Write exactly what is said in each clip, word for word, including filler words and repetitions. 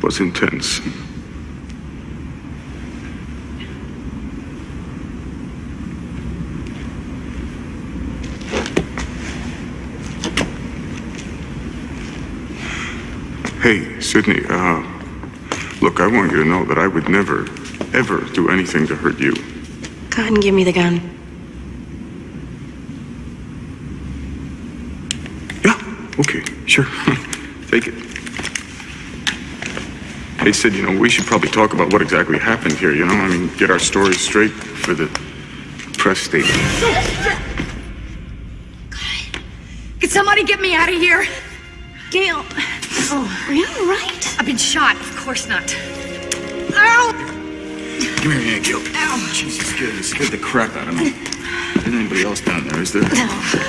was intense. Hey, Sidney, uh, look, I want you to know that I would never, ever do anything to hurt you. Cotton, give me the gun. Yeah, okay, sure. Take it. Hey, Sid, you know, we should probably talk about what exactly happened here, you know? I mean, get our stories straight for the press statement. God. Can somebody get me out of here? Gail. Oh, are you all right? I've been shot. Of course not. Ow! Come here, Aunt Gail. Ow. Jesus, good. You scared the crap out of me. There's anybody else down there, is there? No.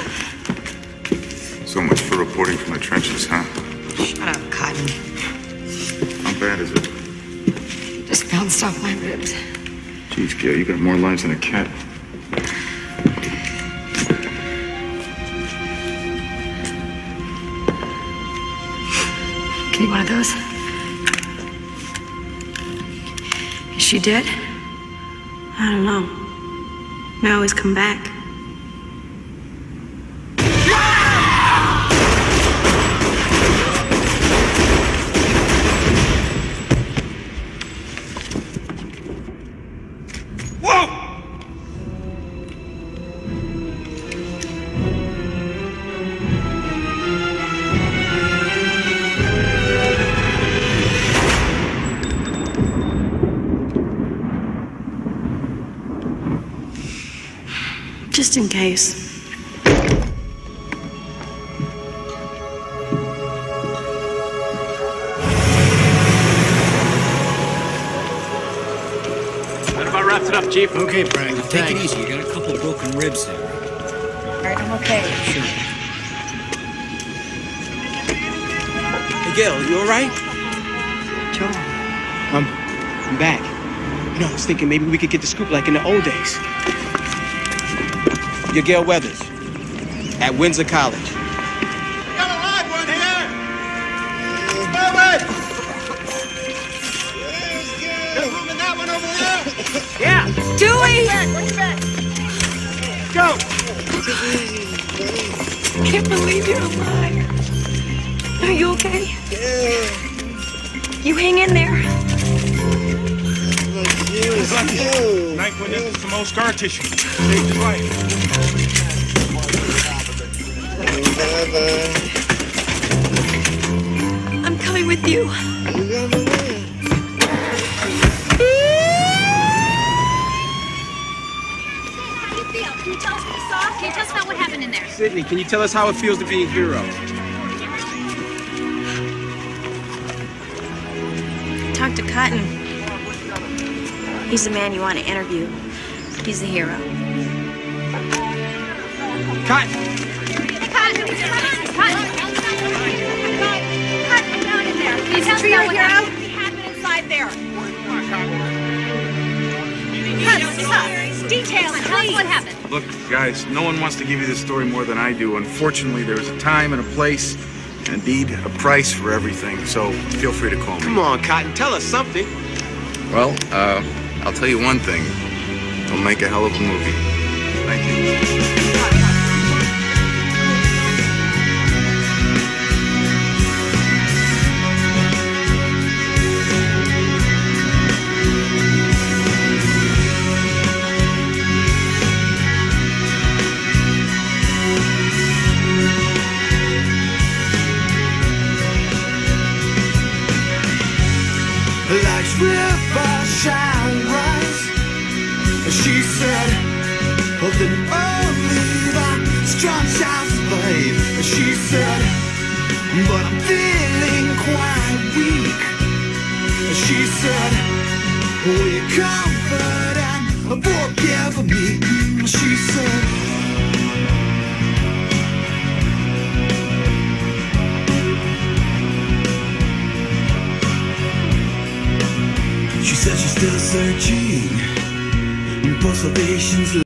So much for reporting from the trenches, huh? Shut up, Cotton. How bad is it? Just bounced off my ribs. Jeez, Gail, you got more lives than a cat. Give me one of those. Is she dead? I don't know. I always come back. Just in case. That about wraps it up, Chief. Okay, Frank. Take it easy. You got a couple of broken ribs there. All right, I'm okay. Sure. Hey, Gail, you all right? Joel. I'm, I'm back. You know, I was thinking maybe we could get the scoop like in the old days. You're Gail Weathers at Windsor College. We got a live one here! Forward! There's room in that one over there! Yeah! Dewey! Bring it back! Go! I can't believe you're alive. Are you okay? Yeah. You hang in there. Knife went into some old scar tissue. Saved his life. I'm coming with you. How do you feel? Can you tell us what you saw? Can you tell us about what happened in there? Sidney, can you tell us how it feels to be a hero? Talk to Cotton. He's the man you want to interview. He's the hero. Cut! Cotton! Cotton! Cotton, down in there. Can you tell us about what happened? What happened inside there? Cut, details, tell us what happened. Look, guys, no one wants to give you this story more than I do. Unfortunately, there's a time and a place, and indeed a price for everything, so feel free to call me. Come on, Cotton, tell us something. Well, uh, I'll tell you one thing. It'll make a hell of a movie. Thank you. Life's river shall rise. She said, oh, then only the strong shall survive. She said, but I'm feeling quite weak. She said, will you comfort and forgive me? She said, she said she's still searching for salvation's